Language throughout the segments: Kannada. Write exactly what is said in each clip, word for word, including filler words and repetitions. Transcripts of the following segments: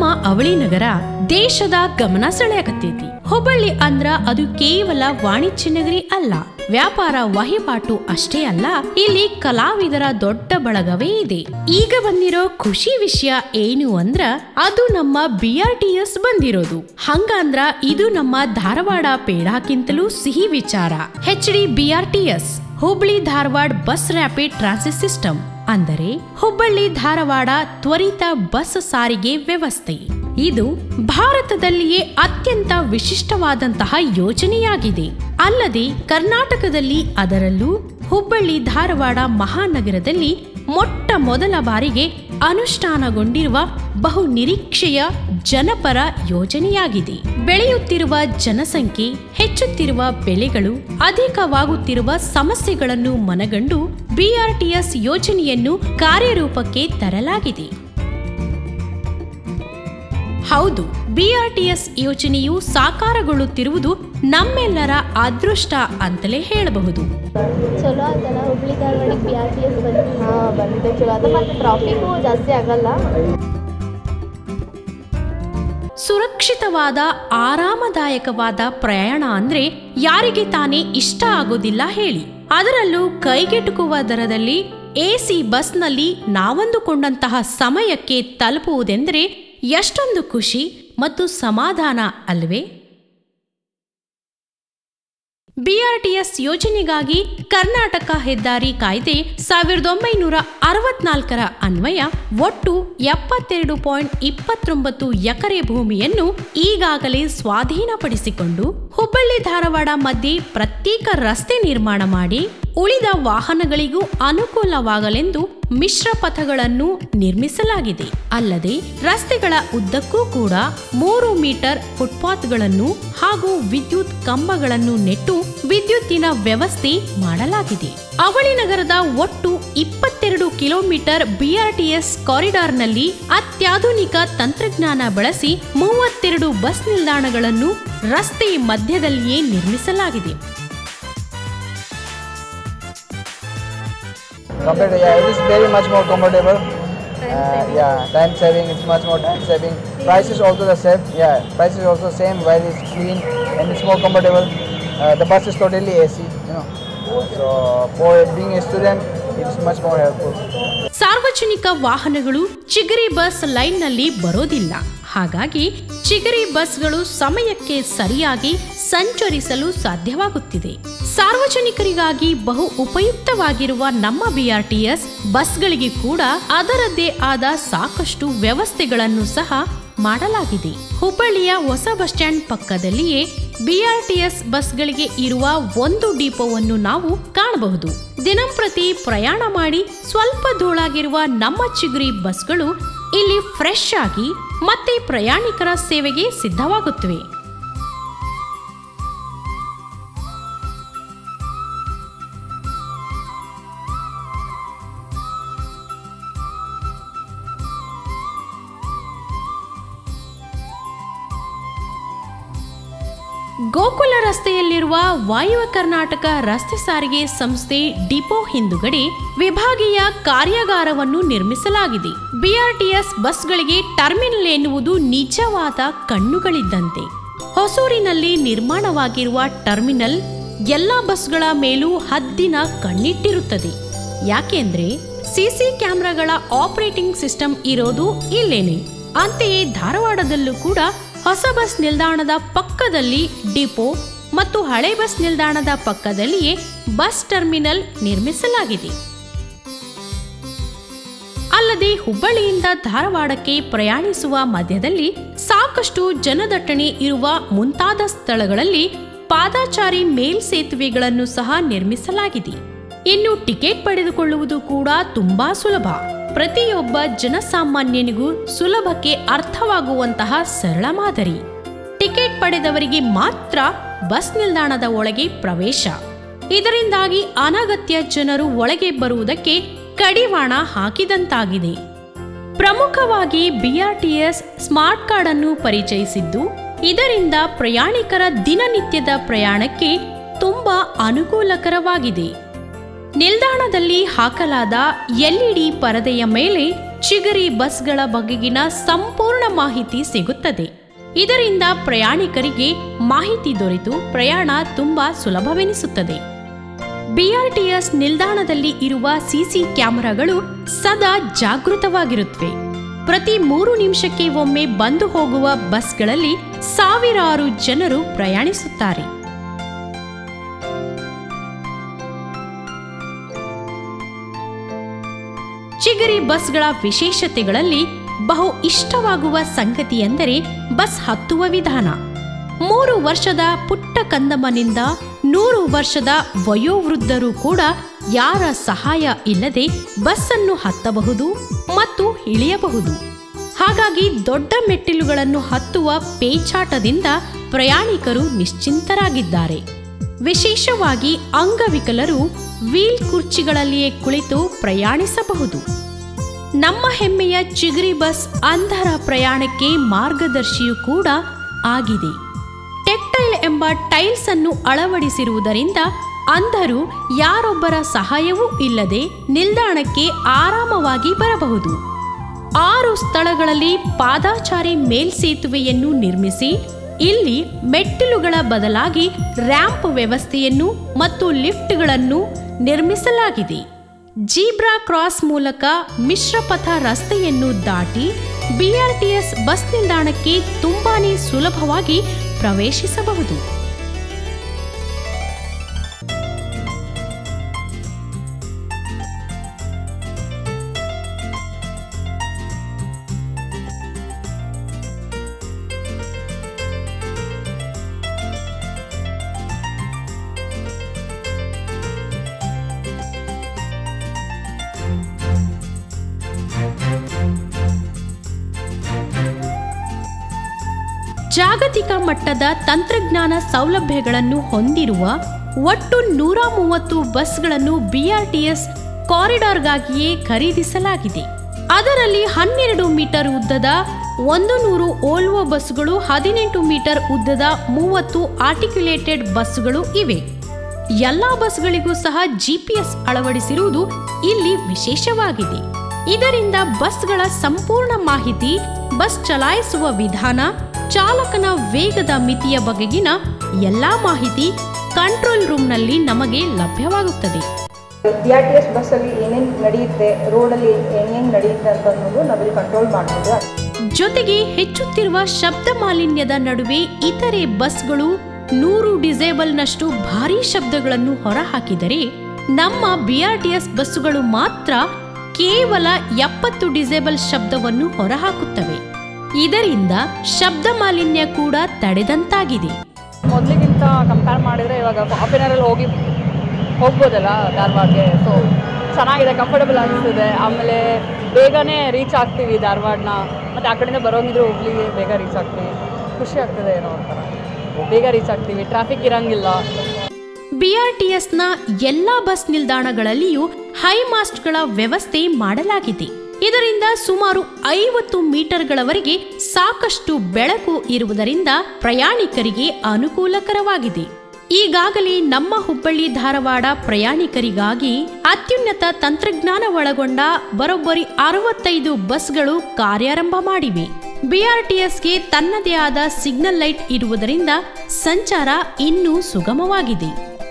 ಅವಳಿ ನಗರ ದೇಶದ ಗಮನ ಸೆಳೆಯಕತ್ತೈತಿ. ಹುಬ್ಬಳ್ಳಿ ಅಂದ್ರ ಅದು ಕೇವಲ ವಾಣಿಜ್ಯ ನಗರಿ ಅಲ್ಲ, ವ್ಯಾಪಾರ ವಹಿವಾಟು ಅಷ್ಟೇ ಅಲ್ಲ, ಇಲ್ಲಿ ಕಲಾವಿದರ ದೊಡ್ಡ ಬಳಗವೇ ಇದೆ. ಈಗ ಬಂದಿರೋ ಖುಷಿ ವಿಷಯ ಏನು ಅಂದ್ರ ಅದು ನಮ್ಮ ಬಿ ಆರ್ ಟಿ ಎಸ್ ಬಂದಿರೋದು. ಹಂಗಂದ್ರ ಇದು ನಮ್ಮ ಧಾರವಾಡ ಪೇಡಾಕ್ಕಿಂತಲೂ ಸಿಹಿ ವಿಚಾರ. H D B R T S Hubballi Dharwad bus rapid transit system ಅಂದರೆ ಹುಬ್ಬಳ್ಳಿ ಧಾರವಾಡ ತ್ವರಿತ ಬಸ್ ಸಾರಿಗೆ ವ್ಯವಸ್ಥೆ. ಇದು ಭಾರತದಲ್ಲಿಯೇ ಅತ್ಯಂತ ವಿಶಿಷ್ಟವಾದಂತಹ ಯೋಜನೆಯಾಗಿದೆ. ಅಲ್ಲದೆ ಕರ್ನಾಟಕದಲ್ಲಿ, ಅದರಲ್ಲೂ ಹುಬ್ಬಳ್ಳಿ ಧಾರವಾಡ ಮಹಾನಗರದಲ್ಲಿ ಮೊಟ್ಟ ಮೊದಲ ಬಾರಿಗೆ ಅನುಷ್ಠಾನಗೊಂಡಿರುವ ಬಹು ನಿರೀಕ್ಷೆಯ ಜನಪರ ಯೋಜನೆಯಾಗಿದೆ. ಬೆಳೆಯುತ್ತಿರುವ ಜನಸಂಖ್ಯೆ, ಹೆಚ್ಚುತ್ತಿರುವ ಬೆಲೆಗಳು, ಅಧಿಕವಾಗುತ್ತಿರುವ ಸಮಸ್ಯೆಗಳನ್ನು ಮನಗಂಡು ಬಿ ಆರ್ ಟಿ ಎಸ್ ಯೋಜನೆಯನ್ನು ಕಾರ್ಯರೂಪಕ್ಕೆ ತರಲಾಗಿದೆ. ಹೌದು, ಬಿ ಆರ್ ಟಿ ಎಸ್ ಯೋಜನೆಯು ಸಾಕಾರಗೊಳ್ಳುತ್ತಿರುವುದು ನಮ್ಮೆಲ್ಲರ ಅದೃಷ್ಟ ಅಂತಲೇ ಹೇಳಬಹುದು. ಚಲೋ ಆಯ್ತಲ್ಲ ಹುಬ್ಳಿ ಧಾರವಾಡಕ್ಕೆ ಬಿ ಆರ್ ಟಿ ಎಸ್ ಬಂದು ಹಾಂ ಬಂದಿದೆ, ಚಲೋ ಅದು. ಮತ್ತು ಟ್ರಾಫಿಕ್ಕು ಜಾಸ್ತಿ ಆಗಲ್ಲ. ಸುರಕ್ಷಿತವಾದ ಆರಾಮದಾಯಕವಾದ ಪ್ರಯಾಣ ಅಂದ್ರೆ ಯಾರಿಗೆ ತಾನೇ ಇಷ್ಟ ಆಗೋದಿಲ್ಲ ಹೇಳಿ. ಅದರಲ್ಲೂ ಕೈಗೆಟುಕುವ ದರದಲ್ಲಿ ಎ ಸಿ ಬಸ್ನಲ್ಲಿ ನಾವಂದುಕೊಂಡಂತಹ ಸಮಯಕ್ಕೆ ತಲುಪುವುದೆಂದರೆ ಎಷ್ಟೊಂದು ಖುಷಿ ಮತ್ತು ಸಮಾಧಾನ ಅಲ್ವೇ? ಬಿ ಆರ್ ಟಿ ಎಸ್ ಯೋಜನೆಗಾಗಿ ಕರ್ನಾಟಕ ಹೆದ್ದಾರಿ ಕಾಯ್ದೆ ಸಾವಿರದ ಒಂಬೈನೂರ ಅರವತ್ನಾಲ್ಕರ ಅನ್ವಯ ಒಟ್ಟು ಎಪ್ಪತ್ತೆರಡು ಪಾಯಿಂಟ್ ಇಪ್ಪತ್ತೊಂಬತ್ತು ಎಕರೆ ಭೂಮಿಯನ್ನು ಈಗಾಗಲೇ ಸ್ವಾಧೀನಪಡಿಸಿಕೊಂಡು ಹುಬ್ಬಳ್ಳಿ ಧಾರವಾಡ ಮಧ್ಯೆ ಪ್ರತ್ಯೇಕ ರಸ್ತೆ ನಿರ್ಮಾಣ ಮಾಡಿ ಉಳಿದ ವಾಹನಗಳಿಗೂ ಅನುಕೂಲವಾಗಲೆಂದು ಮಿಶ್ರ ಪಥಗಳನ್ನು ನಿರ್ಮಿಸಲಾಗಿದೆ. ಅಲ್ಲದೆ ರಸ್ತೆಗಳ ಉದ್ದಕ್ಕೂ ಕೂಡ ಮೂರು ಮೀಟರ್ ಫುಟ್ಪಾತ್ಗಳನ್ನು ಹಾಗೂ ವಿದ್ಯುತ್ ಕಂಬಗಳನ್ನು ನೆಟ್ಟು ವಿದ್ಯುತ್ತಿನ ವ್ಯವಸ್ಥೆ ಮಾಡಲಾಗಿದೆ. ಅವಳಿ ನಗರದ ಒಟ್ಟು ಇಪ್ಪತ್ತೆರಡು kilometre B R T S ಕಾರಿಡಾರ್ನಲ್ಲಿ ಅತ್ಯಾಧುನಿಕ ತಂತ್ರಜ್ಞಾನ ಬಳಸಿ ಮೂವತ್ತೆರಡು ಬಸ್ ನಿಲ್ದಾಣಗಳನ್ನು ರಸ್ತೆ ಮಧ್ಯದಲ್ಲಿಯೇ ನಿರ್ಮಿಸಲಾಗಿದೆ. Compared to, yeah, it is very much more comfortable. Uh, yeah, time saving. It's much more time saving. Price is also the same. Yeah, price is also same. While it's clean and it's more comfortable. Uh, the bus is totally A C. You know, so for being a student, it's much more helpful. ಸಾರ್ವಜನಿಕ ವಾಹನಗಳು ಚಿಗರಿ ಬಸ್ ಲೈನ್ನಲ್ಲಿ ಬರೋದಿಲ್ಲ. ಹಾಗಾಗಿ ಚಿಗರಿ ಬಸ್ಗಳು ಸಮಯಕ್ಕೆ ಸರಿಯಾಗಿ ಸಂಚರಿಸಲು ಸಾಧ್ಯವಾಗುತ್ತಿದೆ. ಸಾರ್ವಜನಿಕರಿಗಾಗಿ ಬಹು ಉಪಯುಕ್ತವಾಗಿರುವ ನಮ್ಮ ಬಿ ಆರ್ ಟಿ ಎಸ್ ಬಸ್ಗಳಿಗೆ ಕೂಡ ಅದರದ್ದೇ ಆದ ಸಾಕಷ್ಟು ವ್ಯವಸ್ಥೆಗಳನ್ನು ಸಹ ಮಾಡಲಾಗಿದೆ. ಹುಬ್ಬಳ್ಳಿಯ ಹೊಸ ಬಸ್ ಸ್ಟ್ಯಾಂಡ್ ಪಕ್ಕದಲ್ಲಿಯೇ ಬಿ ಆರ್ ಟಿ ಎಸ್ ಬಸ್ಗಳಿಗೆ ಇರುವ ಒಂದು ಡಿಪೋವನ್ನು ನಾವು ಕಾಣಬಹುದು. ದಿನಂಪ್ರತಿ ಪ್ರಯಾಣ ಮಾಡಿ ಸ್ವಲ್ಪ ಧೂಳಾಗಿರುವ ನಮ್ಮ ಚಿಗುರಿ ಬಸ್ಗಳು ಇಲ್ಲಿ ಫ್ರೆಶ್ ಆಗಿ ಮತ್ತೆ ಪ್ರಯಾಣಿಕರ ಸೇವೆಗೆ ಸಿದ್ಧವಾಗುತ್ತವೆ. ಗೋಕುಲ ರಸ್ತೆಯಲ್ಲಿರುವ ವಾಯುವ್ಯ ಕರ್ನಾಟಕ ರಸ್ತೆ ಸಾರಿಗೆ ಸಂಸ್ಥೆ ಡಿಪೋ ಹಿಂದುಗಡೆ ವಿಭಾಗೀಯ ಕಾರ್ಯಾಗಾರವನ್ನು ನಿರ್ಮಿಸಲಾಗಿದೆ. ಬಿ ಆರ್ ಟಿ ಎಸ್ ಬಸ್ಗಳಿಗೆ ಟರ್ಮಿನಲ್ ಎನ್ನುವುದು ನಿಜವಾದ ಕಣ್ಣುಗಳಿದ್ದಂತೆ. ಹೊಸೂರಿನಲ್ಲಿ ನಿರ್ಮಾಣವಾಗಿರುವ ಟರ್ಮಿನಲ್ ಎಲ್ಲ ಬಸ್ಗಳ ಮೇಲೂ ಹದ್ದಿನ ಕಣ್ಣಿಟ್ಟಿರುತ್ತದೆ. ಯಾಕೆಂದ್ರೆ ಸಿಸಿ ಕ್ಯಾಮೆರಾಗಳ ಆಪರೇಟಿಂಗ್ ಸಿಸ್ಟಮ್ ಇರೋದು ಇಲ್ಲೇನೆ. ಅಂತೆಯೇ ಧಾರವಾಡದಲ್ಲೂ ಕೂಡ ಹೊಸ ಬಸ್ ನಿಲ್ದಾಣದ ಪಕ್ಕದಲ್ಲಿ ಡಿಪೋ ಮತ್ತು ಹಳೆ ಬಸ್ ನಿಲ್ದಾಣದ ಪಕ್ಕದಲ್ಲಿಯೇ ಬಸ್ ಟರ್ಮಿನಲ್ ನಿರ್ಮಿಸಲಾಗಿದೆ. ಅಲ್ಲದೆ ಹುಬ್ಬಳ್ಳಿಯಿಂದ ಧಾರವಾಡಕ್ಕೆ ಪ್ರಯಾಣಿಸುವ ಮಧ್ಯದಲ್ಲಿ ಸಾಕಷ್ಟು ಜನದಟ್ಟಣೆ ಇರುವ ಮುಂತಾದ ಸ್ಥಳಗಳಲ್ಲಿ ಪಾದಾಚಾರಿ ಮೇಲ್ಸೇತುವೆಗಳನ್ನು ಸಹ ನಿರ್ಮಿಸಲಾಗಿದೆ. ಇನ್ನು ಟಿಕೆಟ್ ಪಡೆದುಕೊಳ್ಳುವುದು ಕೂಡ ತುಂಬಾ ಸುಲಭ. ಪ್ರತಿಯೊಬ್ಬ ಜನಸಾಮಾನ್ಯನಿಗೂ ಸುಲಭಕ್ಕೆ ಅರ್ಥವಾಗುವಂತಹ ಸರಳ ಮಾದರಿ. ಟಿಕೆಟ್ ಪಡೆದವರಿಗೆ ಮಾತ್ರ ಬಸ್ ನಿಲ್ದಾಣದ ಒಳಗೆ ಪ್ರವೇಶ. ಇದರಿಂದಾಗಿ ಅನಗತ್ಯ ಜನರು ಒಳಗೆ ಬರುವುದಕ್ಕೆ ಕಡಿವಾಣ ಹಾಕಿದಂತಾಗಿದೆ. ಪ್ರಮುಖವಾಗಿ B R T S smart card ಅನ್ನು ಪರಿಚಯಿಸಿದ್ದು, ಇದರಿಂದ ಪ್ರಯಾಣಿಕರ ದಿನನಿತ್ಯದ ಪ್ರಯಾಣಕ್ಕೆ ತುಂಬಾ ಅನುಕೂಲಕರವಾಗಿದೆ. ನಿಲ್ದಾಣದಲ್ಲಿ ಹಾಕಲಾದ ಎಲ್ ಇ ಡಿ ಪರದೆಯ ಮೇಲೆ ಚಿಗರಿ ಬಸ್ಗಳ ಬಗೆಗಿನ ಸಂಪೂರ್ಣ ಮಾಹಿತಿ ಸಿಗುತ್ತದೆ. ಇದರಿಂದ ಪ್ರಯಾಣಿಕರಿಗೆ ಮಾಹಿತಿ ದೊರೆತು ಪ್ರಯಾಣ ತುಂಬಾ ಸುಲಭವೆನಿಸುತ್ತದೆ. ಬಿಆರ್ಟಿಎಸ್ ನಿಲ್ದಾಣದಲ್ಲಿ ಇರುವ ಸಿಸಿ ಕ್ಯಾಮೆರಾಗಳು ಸದಾ ಜಾಗೃತವಾಗಿರುತ್ತವೆ. ಪ್ರತಿ ಮೂರು ನಿಮಿಷಕ್ಕೆ ಒಮ್ಮೆ ಬಂದು ಹೋಗುವ ಬಸ್ಗಳಲ್ಲಿ ಸಾವಿರಾರು ಜನರು ಪ್ರಯಾಣಿಸುತ್ತಾರೆ. ಚಿಗರಿ ಬಸ್ಗಳ ವಿಶೇಷತೆಗಳಲ್ಲಿ ಬಹು ಇಷ್ಟವಾಗುವ ಸಂಗತಿ ಎಂದರೆ ಬಸ್ ಹತ್ತುವ ವಿಧಾನ. ಮೂರು ವರ್ಷದ ಪುಟ್ಟ ಕಂದಮ್ಮನಿಂದ ನೂರು ವರ್ಷದ ವಯೋವೃದ್ಧರು ಕೂಡ ಯಾರ ಸಹಾಯ ಇಲ್ಲದೆ ಬಸ್ಸನ್ನು ಹತ್ತಬಹುದು ಮತ್ತು ಇಳಿಯಬಹುದು. ಹಾಗಾಗಿ ದೊಡ್ಡ ಮೆಟ್ಟಿಲುಗಳನ್ನು ಹತ್ತುವ ಪೇಚಾಟದಿಂದ ಪ್ರಯಾಣಿಕರು ನಿಶ್ಚಿಂತರಾಗಿದ್ದಾರೆ. ವಿಶೇಷವಾಗಿ ಅಂಗವಿಕಲರು ವೀಲ್ ಕುರ್ಚಿಗಳಲ್ಲಿಯೇ ಕುಳಿತು ಪ್ರಯಾಣಿಸಬಹುದು. ನಮ್ಮ ಹೆಮ್ಮೆಯ ಚಿಗರಿ ಬಸ್ ಅಂಧರ ಪ್ರಯಾಣಕ್ಕೆ ಮಾರ್ಗದರ್ಶಿಯೂ ಕೂಡ ಆಗಿದೆ. ಟೆಕ್ಟೈಲ್ ಎಂಬ ಟೈಲ್ಸ್ ಅನ್ನು ಅಳವಡಿಸಿರುವುದರಿಂದ ಅಂಧರು ಯಾರೊಬ್ಬರ ಸಹಾಯವೂ ಇಲ್ಲದೆ ನಿಲ್ದಾಣಕ್ಕೆ ಆರಾಮವಾಗಿ ಬರಬಹುದು. ಆರು ಸ್ಥಳಗಳಲ್ಲಿ ಪಾದಾಚಾರಿ ಮೇಲ್ಸೇತುವೆಯನ್ನು ನಿರ್ಮಿಸಿ ಇಲ್ಲಿ ಮೆಟ್ಟಿಲುಗಳ ಬದಲಾಗಿ ರ್ಯಾಂಪ್ ವ್ಯವಸ್ಥೆಯನ್ನು ಮತ್ತು ಲಿಫ್ಟ್ಗಳನ್ನು ನಿರ್ಮಿಸಲಾಗಿದೆ. ಜೀಬ್ರಾ ಕ್ರಾಸ್ ಮೂಲಕ ಮಿಶ್ರಪಥ ರಸ್ತೆಯನ್ನು ದಾಟಿ ಬಿಆರ್ಟಿಎಸ್ ಬಸ್ ನಿಲ್ದಾಣಕ್ಕೆ ತುಂಬಾನೇ ಸುಲಭವಾಗಿ ಪ್ರವೇಶಿಸಬಹುದು. ಜಾಗತಿಕ ಮಟ್ಟದ ತಂತ್ರಜ್ಞಾನ ಸೌಲಭ್ಯಗಳನ್ನು ಹೊಂದಿರುವ ಒಟ್ಟು ನೂರ ಮೂವತ್ತು ಬಸ್ಗಳನ್ನು ಬಿಆರ್ಟಿಎಸ್ ಕಾರಿಡಾರ್ಗಾಗಿಯೇ ಖರೀದಿಸಲಾಗಿದೆ. ಅದರಲ್ಲಿ ಹನ್ನೆರಡು ಮೀಟರ್ ಉದ್ದದ ಒಂದು ನೂರು ಓಲ್ವೋ ಬಸ್ಗಳು, ಹದಿನೆಂಟು ಮೀಟರ್ ಉದ್ದದ ಮೂವತ್ತು ಆರ್ಟಿಕ್ಯುಲೇಟೆಡ್ ಬಸ್ಗಳು ಇವೆ. ಎಲ್ಲಾ ಬಸ್ಗಳಿಗೂ ಸಹ ಜಿಪಿಎಸ್ ಅಳವಡಿಸಿರುವುದು ಇಲ್ಲಿ ವಿಶೇಷವಾಗಿದೆ. ಇದರಿಂದ ಬಸ್ಗಳ ಸಂಪೂರ್ಣ ಮಾಹಿತಿ, ಬಸ್ ಚಲಾಯಿಸುವ ವಿಧಾನ, ಚಾಲಕನ ವೇಗದ ಮಿತಿಯ ಬಗೆಗಿನ ಎಲ್ಲಾ ಮಾಹಿತಿ ಕಂಟ್ರೋಲ್ ರೂಮ್ನಲ್ಲಿ ನಮಗೆ ಲಭ್ಯವಾಗುತ್ತದೆ. ಬಿಆರ್ಟಿಎಸ್ ಬಸ್ಸಲ್ಲಿ ಏನೇನು ನಡೆಯುತ್ತೆ, ರೋಡಲ್ಲಿ ಏನೇನು ನಡೆಯುತ್ತೆ ಅಂತ ಅನ್ನೋದು ನಾವಿಲ್ಲಿ ಕಂಟ್ರೋಲ್ ಮಾಡ್ಬೋದು. ಜೊತೆಗೆ ಹೆಚ್ಚುತ್ತಿರುವ ಶಬ್ದ ಮಾಲಿನ್ಯದ ನಡುವೆ ಇತರೆ ಬಸ್ಗಳು ನೂರು ಡಿಸೇಬಲ್ನಷ್ಟು ಭಾರೀ ಶಬ್ದಗಳನ್ನು ಹೊರಹಾಕಿದರೆ ನಮ್ಮ ಬಿಆರ್ಟಿಎಸ್ ಬಸ್ಸುಗಳು ಮಾತ್ರ ಕೇವಲ ಎಪ್ಪತ್ತು ಡಿಸೇಬಲ್ ಶಬ್ದವನ್ನು ಹೊರಹಾಕುತ್ತವೆ. ಇದರಿಂದ ಶಬ್ದ ಮಾಲಿನ್ಯ ಕೂಡ ತಡೆದಂತಾಗಿದೆ. ಮೊದಲಿಗಿಂತ ಕಂಪೇರ್ ಮಾಡಿದರೆ ಇವಾಗ ಹಾಫ್ ಆನ್ ಅವರಲ್ಲಿ ಹೋಗಿ ಹೋಗ್ಬೋದಲ್ಲ ಧಾರವಾಡಗೆ. ಸೊ ಚೆನ್ನಾಗಿದೆ, ಕಂಫರ್ಟಬಲ್ ಅನಿಸ್ತಿದೆ. ಆಮೇಲೆ ಬೇಗನೆ ರೀಚ್ ಆಗ್ತೀವಿ ಧಾರವಾಡನ. ಮತ್ತು ಆ ಕಡೆಯಿಂದ ಬರೋಂಗಿದ್ರೆ ಹುಬ್ಳಿಗೆ ಬೇಗ ರೀಚ್ ಆಗ್ತೀವಿ. ಖುಷಿ ಆಗ್ತದೆ ಏನೋ ಒಂಥರ, ಬೇಗ ರೀಚ್ ಆಗ್ತೀವಿ, ಟ್ರಾಫಿಕ್ ಇರಂಗಿಲ್ಲ. ಬಿಆರ್ಟಿಎಸ್ನ ಎಲ್ಲ ಬಸ್ ನಿಲ್ದಾಣಗಳಲ್ಲಿಯೂ ಹೈ ಮಾಸ್ಟ್ಗಳ ವ್ಯವಸ್ಥೆ ಮಾಡಲಾಗಿದೆ. ಇದರಿಂದ ಸುಮಾರು ಐವತ್ತು ಮೀಟರ್ಗಳವರೆಗೆ ಸಾಕಷ್ಟು ಬೆಳಕು ಇರುವುದರಿಂದ ಪ್ರಯಾಣಿಕರಿಗೆ ಅನುಕೂಲಕರವಾಗಿದೆ. ಈಗಾಗಲೇ ನಮ್ಮ ಹುಬ್ಬಳ್ಳಿ ಧಾರವಾಡ ಪ್ರಯಾಣಿಕರಿಗಾಗಿ ಅತ್ಯುನ್ನತ ತಂತ್ರಜ್ಞಾನ ಒಳಗೊಂಡ ಬರೋಬ್ಬರಿ ಅರವತ್ತೈದು ಬಸ್ಗಳು ಕಾರ್ಯಾರಂಭ ಮಾಡಿವೆ. ಬಿಆರ್ಟಿಎಸ್ಗೆ ತನ್ನದೇ ಆದ ಸಿಗ್ನಲ್ ಲೈಟ್ ಇರುವುದರಿಂದ ಸಂಚಾರ ಇನ್ನೂ ಸುಗಮವಾಗಿದೆ.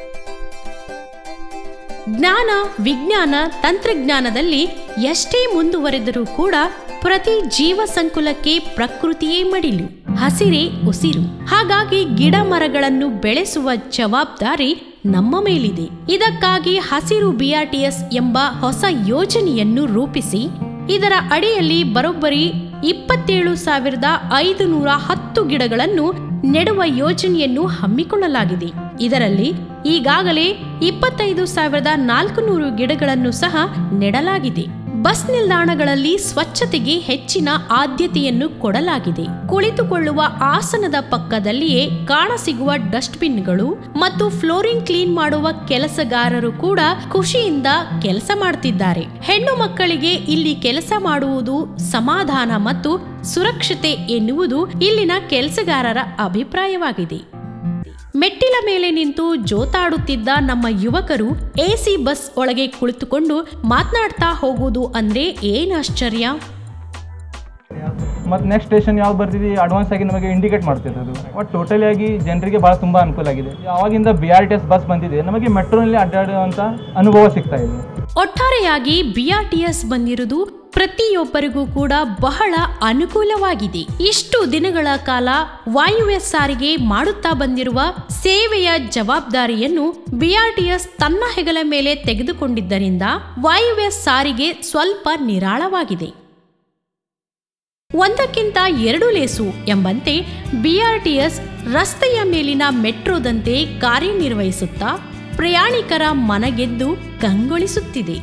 ಜ್ಞಾನ, ವಿಜ್ಞಾನ, ತಂತ್ರಜ್ಞಾನದಲ್ಲಿ ಎಷ್ಟೇ ಮುಂದುವರೆದರೂ ಕೂಡ ಪ್ರತಿ ಜೀವ ಸಂಕುಲಕ್ಕೆ ಪ್ರಕೃತಿಯೇ ಮಡಿಲು, ಹಸಿರೇ ಉಸಿರು. ಹಾಗಾಗಿ ಗಿಡ ಮರಗಳನ್ನು ಬೆಳೆಸುವ ಜವಾಬ್ದಾರಿ ನಮ್ಮ ಮೇಲಿದೆ. ಇದಕ್ಕಾಗಿ ಹಸಿರು ಬಿಆರ್ಟಿಎಸ್ ಎಂಬ ಹೊಸ ಯೋಜನೆಯನ್ನು ರೂಪಿಸಿ ಇದರ ಅಡಿಯಲ್ಲಿ ಬರೋಬ್ಬರಿ ಇಪ್ಪತ್ತೇಳು ಸಾವಿರದ ಐದು ನೂರ ಹತ್ತು ಗಿಡಗಳನ್ನು ನೆಡುವ ಯೋಜನೆಯನ್ನು ಹಮ್ಮಿಕೊಳ್ಳಲಾಗಿದೆ. ಇದರಲ್ಲಿ ಈಗಾಗಲೇ ಇಪ್ಪತ್ತೈದು ಸಾವಿರದ ನಾಲ್ಕು ನೂರು ಗಿಡಗಳನ್ನು ಸಹ ನೆಡಲಾಗಿದೆ. ಬಸ್ ನಿಲ್ದಾಣಗಳಲ್ಲಿ ಸ್ವಚ್ಛತೆಗೆ ಹೆಚ್ಚಿನ ಆದ್ಯತೆಯನ್ನು ಕೊಡಲಾಗಿದೆ. ಕುಳಿತುಕೊಳ್ಳುವ ಆಸನದ ಪಕ್ಕದಲ್ಲಿಯೇ ಕಾಣಸಿಗುವ ಡಸ್ಟ್ಬಿನ್ಗಳು ಮತ್ತು ಫ್ಲೋರಿಂಗ್ ಕ್ಲೀನ್ ಮಾಡುವ ಕೆಲಸಗಾರರು ಕೂಡ ಖುಷಿಯಿಂದ ಕೆಲಸ ಮಾಡ್ತಿದ್ದಾರೆ. ಹೆಣ್ಣು ಮಕ್ಕಳಿಗೆ ಇಲ್ಲಿ ಕೆಲಸ ಮಾಡುವುದು ಸಮಾಧಾನ ಮತ್ತು ಸುರಕ್ಷತೆ ಎನ್ನುವುದು ಇಲ್ಲಿನ ಕೆಲಸಗಾರರ ಅಭಿಪ್ರಾಯವಾಗಿದೆ. ಮೆಟ್ಟಿಲ ಮೇಲೆ ನಿಂತು ಜೋತಾಡುತ್ತಿದ್ದ ನಮ್ಮ ಯುವಕರು ಎಸಿ ಬಸ್ ಒಳಗೆ ಕುಳಿತುಕೊಂಡು ಮಾತನಾಡ್ತಾ ಹೋಗುವುದು ಅಂದ್ರೆ ಏನು ಆಶ್ಚರ್ಯ. ಮತ್ತು ನೆಕ್ಸ್ಟ್ ಸ್ಟೇಷನ್ ಯಾವ್ದು ಬರ್ತಿದೆ ಅಡ್ವಾನ್ಸ್ ಆಗಿ ನಮಗೆ ಇಂಡಿಕೇಟ್ ಮಾಡ್ತಿದೆ. ಅದು ಒಟ್ಟು ಟೋಟಲಿ ಆಗಿ ಜನರಿಗೆ ಭಾಳ ತುಂಬ ಅನುಕೂಲ ಆಗಿದೆ. ಯಾವಾಗಿಂದ B R T S bus ಬಂದಿದೆ ನಮಗೆ ಮೆಟ್ರೋನಲ್ಲಿ ಅಡ್ಡಾಡುವಂಥ ಅನುಭವ ಸಿಗ್ತಾ ಇದೆ. ಒಟ್ಟಾರೆಯಾಗಿ ಬಿ ಆರ್ ಟಿ ಎಸ್ ಬಂದಿರುವುದು ಪ್ರತಿಯೊಬ್ಬರಿಗೂ ಕೂಡ ಬಹಳ ಅನುಕೂಲವಾಗಿದೆ. ಇಷ್ಟು ದಿನಗಳ ಕಾಲ ವಾಯುವ್ಯ ಸಾರಿಗೆ ಮಾಡುತ್ತಾ ಬಂದಿರುವ ಸೇವೆಯ ಜವಾಬ್ದಾರಿಯನ್ನು ಬಿ ಆರ್ ಟಿ ಎಸ್ ತನ್ನ ಹೆಗಲ ಮೇಲೆ ತೆಗೆದುಕೊಂಡಿದ್ದರಿಂದ ವಾಯುವ್ಯ ಸಾರಿಗೆ ಸ್ವಲ್ಪ ನಿರಾಳವಾಗಿದೆ. ಒಂದಕ್ಕಿಂತ ಎರಡು ಲೇಸು ಎಂಬಂತೆ ಬಿ ಆರ್ ಟಿ ಎಸ್ ರಸ್ತೆಯ ಮೇಲಿನ ಮೆಟ್ರೋದಂತೆ ಕಾರ್ಯನಿರ್ವಹಿಸುತ್ತಾ ಪ್ರಯಾಣಿಕರ ಮನಗೆದ್ದು ಕಂಗೊಳಿಸುತ್ತಿದೆ.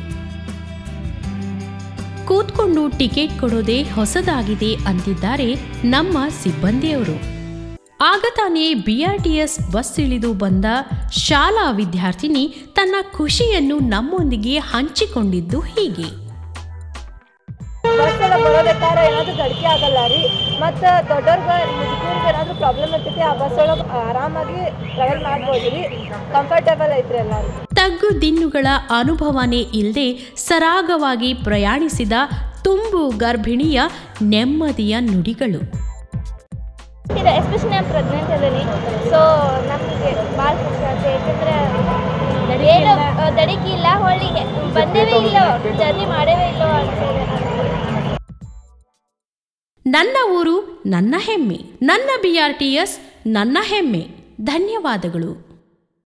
ಕೂತ್ಕೊಂಡು ಟಿಕೆಟ್ ಕೊಡೋದೇ ಹೊಸದಾಗಿದೆ ಅಂತಿದ್ದಾರೆ ನಮ್ಮ ಸಿಬ್ಬಂದಿಯವರು. ಆಗ ತಾನೇ B R T S bus ಇಳಿದು ಬಂದ ಶಾಲಾ ವಿದ್ಯಾರ್ಥಿನಿ ತನ್ನ ಖುಷಿಯನ್ನು ನಮ್ಮೊಂದಿಗೆ ಹಂಚಿಕೊಂಡಿದ್ದು ಹೀಗೆ. ಬಸ್ ಎಲ್ಲ ಬರೋಬೇಕಾದ್ರೆ ಏನಾದರೂ ಗಡಿಕೆ ಆಗಲ್ಲ ರೀ, ಮತ್ತು ದೊಡ್ಡವ್ರಿಗೆ ಮುದುಕರಿಗೆ ಏನಾದರೂ ಪ್ರಾಬ್ಲಮ್ ಇರ್ತೈತಿ, ಆ ಬಸ್ ಒಳಗೆ ಆರಾಮಾಗಿ ಟ್ರಾವೆಲ್ ಮಾಡ್ಬೋದು ರೀ, ಕಂಫರ್ಟೇಬಲ್ ಐತ್ರಿ ಎಲ್ಲರೂ. ತಗ್ಗು ದಿನ್ನುಗಳ ಅನುಭವನೇ ಇಲ್ಲದೆ ಸರಾಗವಾಗಿ ಪ್ರಯಾಣಿಸಿದ ತುಂಬು ಗರ್ಭಿಣಿಯ ನೆಮ್ಮದಿಯ ನುಡಿಗಳು. ಎಸ್ಪೆಷಲಿ ನಾನು ಪ್ರೆಗ್ನೆಂಟ್ ಅದೀನಿ, ಸೊ ನಮಗೆ ಭಾಳ ಖುಷಿ ಆಗುತ್ತೆ. ಯಾಕೆಂದರೆ ಏನು ದಡಿಕೆ ಇಲ್ಲ, ಹೊಳ್ಳಿಗೆ ಬಂದೇವೇ ಇಲ್ಲ, ಜರ್ನಿ ಮಾಡೇವೇ ಇಲ್ಲ ಅನ್ಸೋದು. ನನ್ನ ಊರು ನನ್ನ ಹೆಮ್ಮೆ, ನನ್ನ ಬಿ ಆರ್ ಟಿ ಎಸ್ ನನ್ನ ಹೆಮ್ಮೆ. ಧನ್ಯವಾದಗಳು.